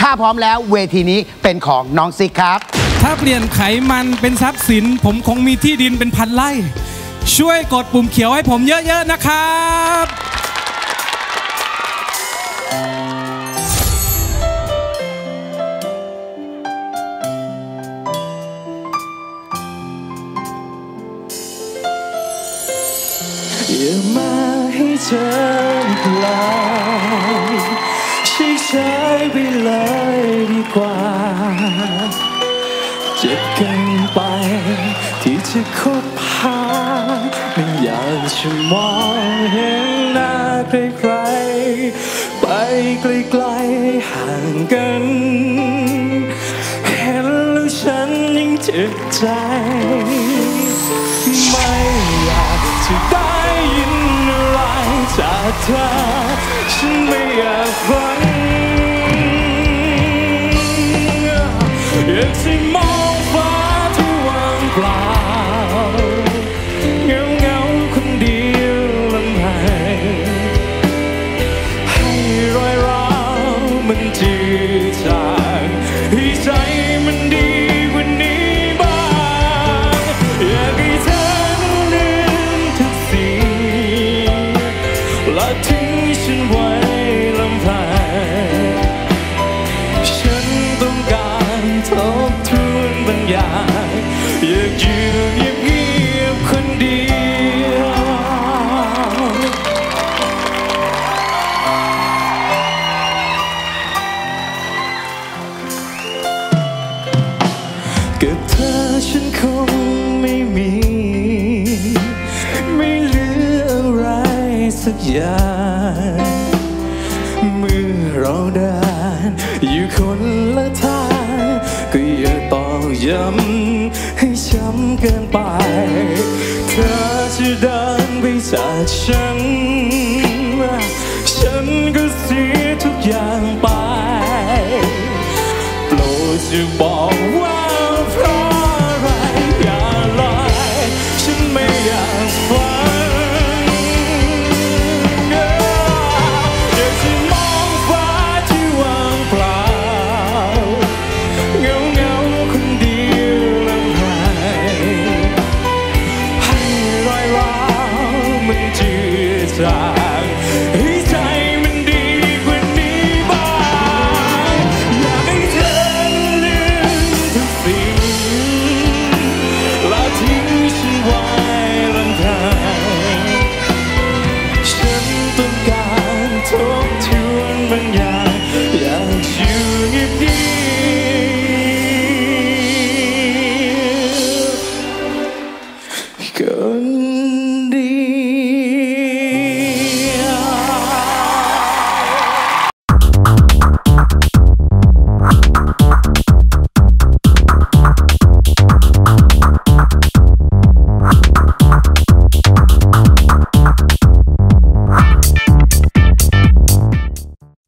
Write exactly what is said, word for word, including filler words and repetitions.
ถ้าพร้อมแล้วเวทีนี้เป็นของน้องซิกครับถ้าเปลี่ยนไขมันเป็นทรัพย์สินผมคงมีที่ดินเป็นพันไร่ช่วยกดปุ่มเขียวให้ผมเยอะๆนะครับอย่ามาให้เธออีกเลยใช้ไปเลยดีกว่าเจ็บเกินไปที่จะคบหาไม่อยากจะมองเห็นหน้าใครๆไปไกลๆห่างกันเห็นแล้วฉันยิ่งเจ็บใจไม่อยากจะได้ยินอะไรจากเธอฉันไม่อยากฟังอยากจะมองฟ้าที่ว่างเปล่าเงาเงาคนเดียวลำพังให้รอยร้าวมันจืดจางให้ใจมันดีกว่านี้บ้างอยากให้เธอลืมทุกสิ่งและทิ้งฉันไว้ลำพังฉันต้องการทบทวนบางอย่างอยากอยู่เงียบๆคนเดียวกับเธอฉันคงไม่มีไม่เหลืออะไรสักอย่างเมื่อเราเดินอยู่คนละทางก็อย่าตอกย้ำให้ช้ำเกินไปเธอจะเดินไปจากฉันฉันก็เสียทุกอย่างไปโปรดจะบอกว่าเพราะอะไรอย่าลอยฉันไม่อยากฟังให้ใจมันดีกว่านี้บ้างอยากให้เธอลืมทุกสิ่งและทิ้งฉันไว้ลำพังฉันต้องการทบทวนบางอย่างอยากอยู่เงียบๆคน